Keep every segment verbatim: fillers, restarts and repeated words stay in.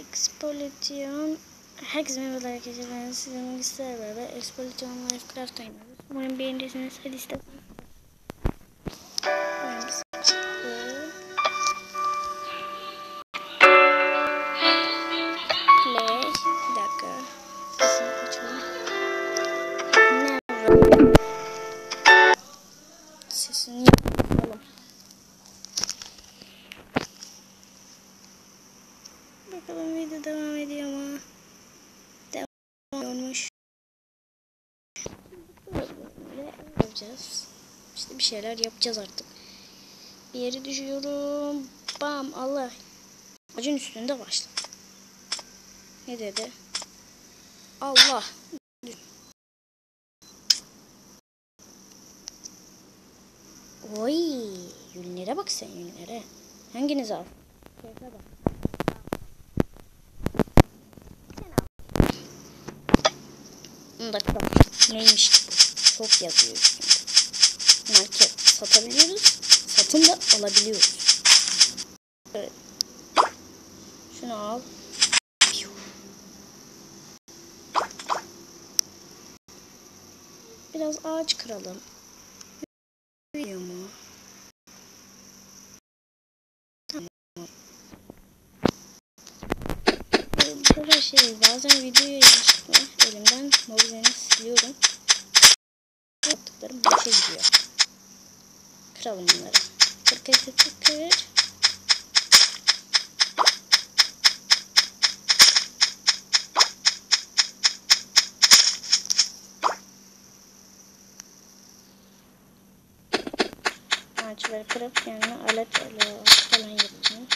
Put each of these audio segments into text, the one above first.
Exploitation. Herkese merhabalar arkadaşlar. Ben sizin bilgisayarla beraber Exploitation Minecraft oynuyoruz. Umarım beğenirsiniz. Hadi isterseniz. Oyunumuz çıktı. Play. Bir dakika. Sesini açalım. Nerede? Sesini yapalım. Bakalım video devam ediyor mu? Devam ediyormuş. Böyle yapacağız. İşte bir şeyler yapacağız artık. Bir yere düşüyorum. Bam, Allah. Ağacın üstünde başladı. Ne dedi? Allah. Oy, yünlere bak sen, yünlere. Hanginiz al? Keyfe bak. Bunu da kral. Neymiş ki bu? Çok yazıyor üstünde. Market satabiliyoruz. Satın da alabiliyoruz. Evet. Şunu al. Biraz ağaç kıralım. Biliyor mu? Tamam. Bu kadar şey. Bazen videoyu yanlışlıkla elimden mobilini siliyorum. Yaptıklarım boşa gidiyor. Kıralım bunları. Kır kır kır kır kır. Ağaçları kırıp kendine alet falan yapayım.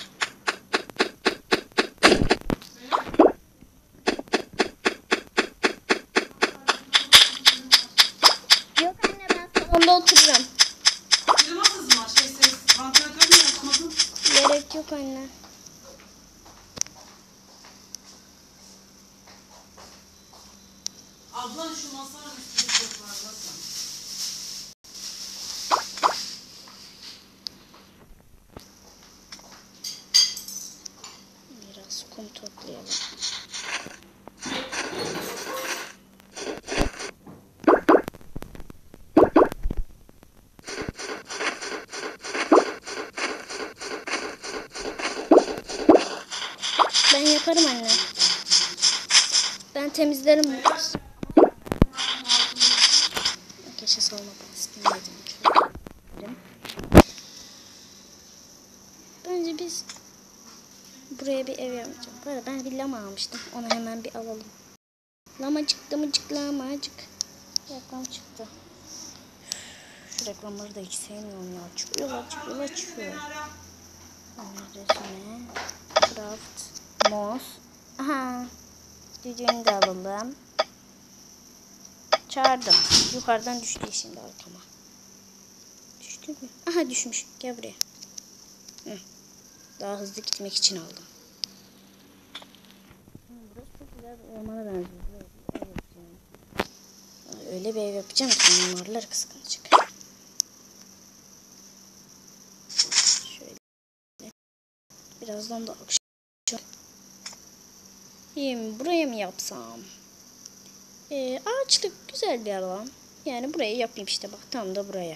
Yok anne, ben salonda oturuyorum. Kırmazsınız mı? Şey, ses, vantilatör mü yapmadın? Gerek yok anne. Ablan şu masanın üstünü toparlasın. Biraz kum toplayalım. Ben yaparım anne. Ben temizlerim bunu. Keşke salmamak istemedim. Bence biz buraya bir ev yapacağım. Bu arada ben bir lama almıştım. Onu hemen bir alalım. Lama çıktı mıcık lamacık. Reklam çıktı. Şu reklamları da hiç sevmiyorum ya. Çıkıyorlar çıkıyorlar çıkıyor. Resme. Craft. Moss. Aha. Düdüğünü de alalım. Çağırdım. Yukarıdan düştü şimdi arkama. Düştü mü? Aha, düşmüş. Gel buraya. Hı. Daha hızlı gitmek için aldım. Burası çok güzel bir ormana benziyor. Evet, yani. Öyle bir ev yapacağım ki mimarlar kıskanacak. Şöyle. Birazdan da akşam. İyi mi? Buraya mı yapsam? Ee, ağaçlık güzel bir alan. Yani buraya yapayım işte, bak tam da buraya.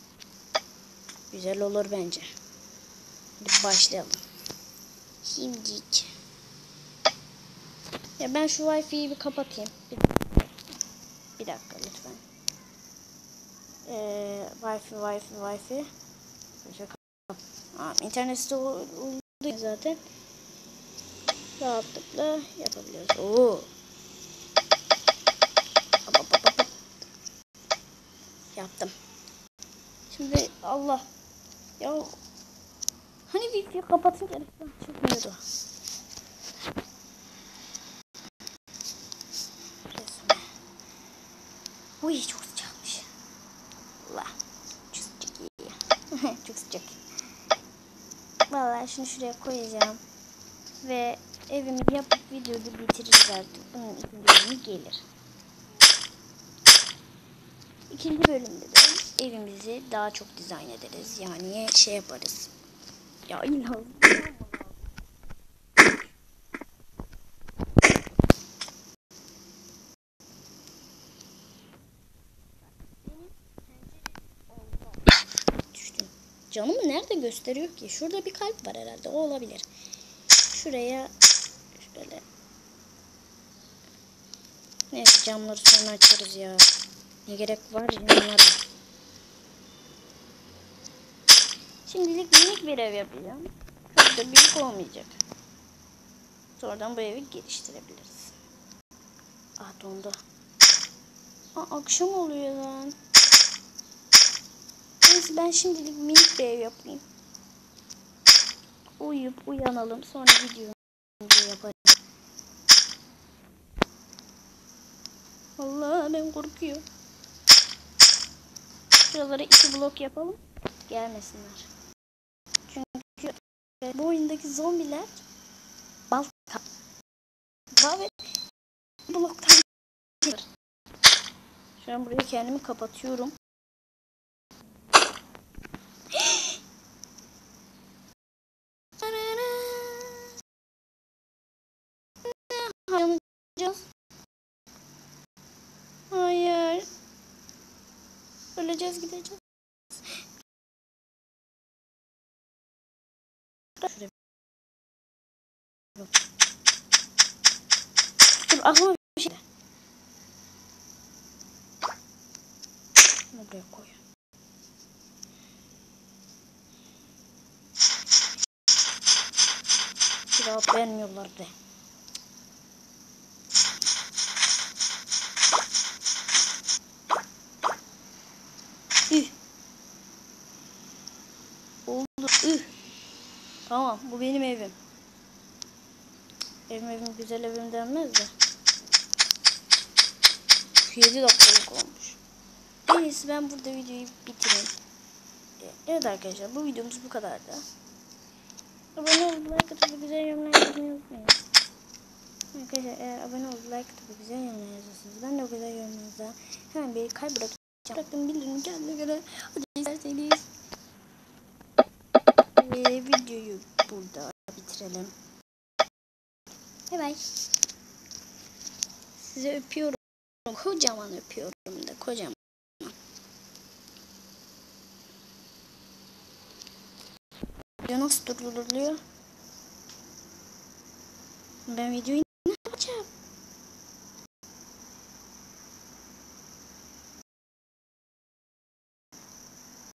Güzel olur bence. Hadi başlayalım. Şimdilik. Ya ben şu Wi-Fi'yi bir kapatayım. Bir, bir dakika lütfen. Ee, Wi-Fi, Wi-Fi, Wi-Fi. Aa, internet site olduğu zaten rahatlıkla yapabiliyoruz. Oo. Hop, hop, hop, hop. Yaptım. Şimdi Allah. Ya hani Wi-Fi'yi kapatınca reklam çıkmıyordu. Resme. Uy, çok sıcakmış. Allah. Çok sıcak iyi. Çok sıcak. Vallahi şunu şuraya koyacağım. Ve evimi yapıp videoyu bitiririz artık. Bunun ikinci bölümü gelir. İkinci bölümde de evimizi daha çok dizayn ederiz. Yani şey yaparız. Ya ilham. Canımı nerede gösteriyor ki? Şurada bir kalp var herhalde. O olabilir. Şuraya şöyle. Neyse camları sonra açarız ya. Ne gerek var camlara. Şimdilik minik bir ev yapacağım. Çok da büyük olmayacak. Sonradan bu evi geliştirebiliriz. Ah dondu. Aa, akşam oluyor lan. Neyse ben şimdilik minik bir ev yapayım. Uyuyup uyanalım. Sonra videoyu yaparım. Vallahi ben korkuyorum. Şuralara iki blok yapalım. Gelmesinler. Çünkü bu oyundaki zombiler balta. Ve bloktan gelir. Şu an buraya kendimi kapatıyorum. Yanacağız. Hayır. Öleceğiz, gideceğiz. Şuraya. Dur aklıma bir şey. Bunu buraya koy. Cevap vermiyorlar de. Üh. Oldu. Üh. Tamam, bu benim evim. Evim evim güzel evim denmez de. yedi dakikalık olmuş. En iyisi ben burada videoyu bitireyim. Evet arkadaşlar, bu videomuz bu kadardı. Abone olup like atıp ve güzel yorumlar yazmayı unutmayın. Arkadaşlar eğer abone olup like atıp ve güzel yorumlar yazıyorsunuz, ben de o güzel yorumlarınıza hemen bir kalp bırakacağım. Bıraktım bildirim kendine göre. Hadi isterseniz ve videoyu burada bitirelim. Bye bye. Sizi öpüyorum. Kocaman öpüyorum da kocaman. Video nasıl durduruluyor? Ben videoyu